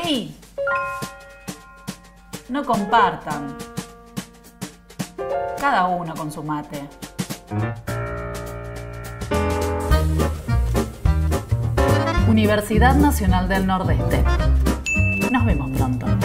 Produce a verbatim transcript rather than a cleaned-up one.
¡Ey! No compartan. Cada uno con su mate. Universidad Nacional del Nordeste. Nos vemos pronto.